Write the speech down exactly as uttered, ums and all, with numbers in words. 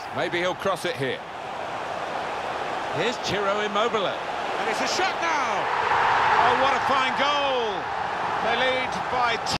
Maybe he'll cross it here. Here's Ciro Immobile. And it's a shot now! Oh, what a fine goal! They lead by two.